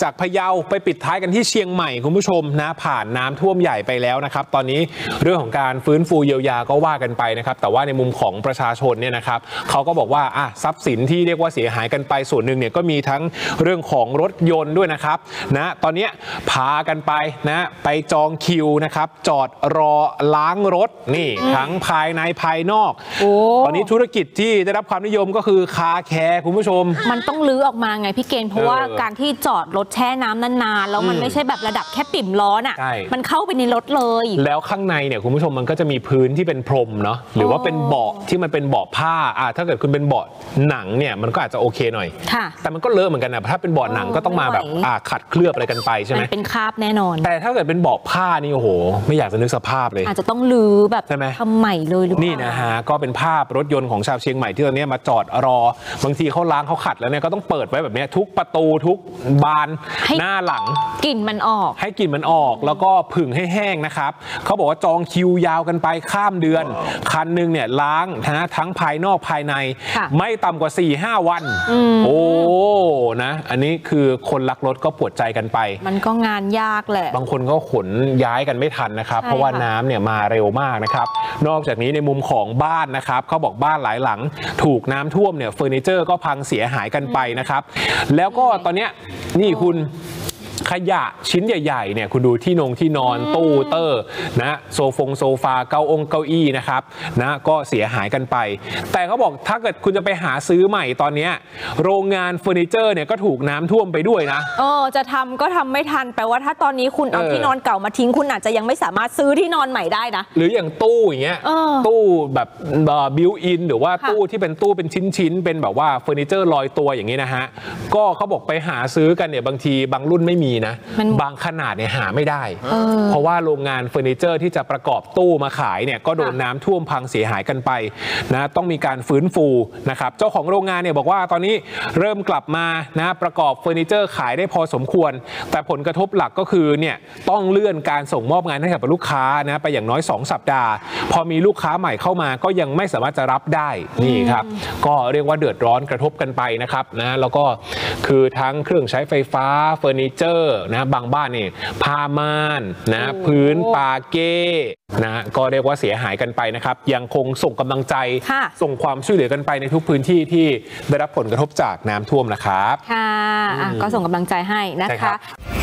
จากพะเยาไปปิดท้ายกันที่เชียงใหม่คุณผู้ชมนะผ่านน้ำท่วมใหญ่ไปแล้วนะครับตอนนี้เรื่องของการฟื้นฟูเยียวยาก็ว่ากันไปนะครับแต่ว่าในมุมของประชาชนเนี่ยนะครับเขาก็บอกว่าทรัพย์สินที่เรียกว่าเสียหายกันไปส่วนหนึ่งเนี่ยก็มีทั้งเรื่องของรถยนต์ด้วยนะครับนะตอนนี้พากันไปนะไปจองคิวนะครับจอดรอล้างรถนี่ทั้งภายในภายนอกตอนนี้ธุรกิจที่ได้รับความนิยมก็คือคาแคร์คุณผู้ชมมันต้องลื้อออกมาไงพี่เกณฑ์เพราะว่าการที่จอดรถแช่น้ำนานๆแล้วมันไม่ใช่แบบระดับแค่ปิ่มล้อน่ะมันเข้าไปในรถเลยแล้วข้างในเนี่ยคุณผู้ชมมันก็จะมีพื้นที่เป็นพรมเนาะหรือว่าเป็นเบาะที่มันเป็นเบาะผ้าถ้าเกิดคุณเป็นเบาะหนังเนี่ยมันก็อาจจะโอเคหน่อยแต่มันก็เลอะเหมือนกันนะถ้าเป็นเบาะหนังก็ต้องมาแบบขัดเคลือบอะไรกันไปใช่ไหมมันเป็นคราบแน่นอนแต่ถ้าเกิดเป็นเบาะผ้านี่โอ้โหไม่อยากจะนึกสภาพเลยอาจจะต้องลื้อแบบทำใหม่เลยหรือเปล่านี่นะฮะก็เป็นภาพรถยนต์ของชาวเชียงใหม่ที่ตอนนี้มาจอดรอบางทีเขาล้างเขาขัดแล้วเนี่ยก็ต้องเปิดไว้แบบนี้ทุกประตูทุกบานหน้าหลังกลิ่นมันออกให้กลิ่นมันออกแล้วก็ผึ่งให้แห้งนะครับเขาบอกว่าจองคิวยาวกันไปข้ามเดือนคันหนึ่งเนี่ยล้างนะทั้งภายนอกภายในไม่ต่ำกว่า 4-5 วันโอ้นะอันนี้คือคนรักรถก็ปวดใจกันไปมันก็งานยากแหละบางคนก็ขนย้ายกันไม่ทันนะครับเพราะว่าน้ำเนี่ยมาเร็วมากนะครับนอกจากนี้ในมุมของบ้านนะครับเขาบอกบ้านหลายหลังถูกน้ำท่วมเนี่ยเฟอร์นิเจอร์ก็พังเสียหายกันไปนะครับแล้วก็ตอนนี้นี่คุณขยะชิ้นใหญ่ๆเนี่ยคุณดูที่นอนตู้เตอร์นะโซฟาเก้าอี้นะครับนะก็เสียหายกันไปแต่เขาบอกถ้าเกิดคุณจะไปหาซื้อใหม่ตอนนี้โรงงานเฟอร์นิเจอร์เนี่ยก็ถูกน้ำท่วมไปด้วยนะจะทำก็ทำไม่ทันแปลว่าถ้าตอนนี้คุณเอาที่นอนเก่ามาทิ้งคุณอาจจะยังไม่สามารถซื้อที่นอนใหม่ได้นะหรืออย่างตู้อย่างเงี้ยตู้แบบบิวอินหรือว่าตู้ที่เป็นตู้เป็นชิ้นเป็นแบบว่าเฟอร์นิเจอร์ลอยตัวอย่างนี้นะฮะก็เขาบอกไปหาซื้อกันเนี่ยบางทีบางรุ่นไม่มีนะบางขนาดเนี่ยหาไม่ได้เพราะว่าโรงงานเฟอร์นิเจอร์ที่จะประกอบตู้มาขายเนี่ยก็โดนน้ำท่วมพังเสียหายกันไปนะต้องมีการฟื้นฟูนะครับเจ้าของโรงงานเนี่ยบอกว่าตอนนี้เริ่มกลับมานะประกอบเฟอร์นิเจอร์ขายได้พอสมควรแต่ผลกระทบหลักก็คือเนี่ยต้องเลื่อนการส่งมอบงานให้กับลูกค้านะไปอย่างน้อย2 สัปดาห์พอมีลูกค้าใหม่เข้ามาก็ยังไม่สามารถจะรับได้นี่ครับก็เรียกว่าเดือดร้อนกระทบกันไปนะครับนะแล้วก็คือทั้งเครื่องใช้ไฟฟ้าเฟอร์นิเจอร์นะบางบ้านนี่ผ้าม่านนะพื้นปาเก้นะก็เรียกว่าเสียหายกันไปนะครับยังคงส่งกำลังใจส่งความช่วยเหลือกันไปในทุกพื้นที่ที่ได้รับผลกระทบจากน้ำท่วมนะครับค่ะก็ส่งกำลังใจให้นะคะ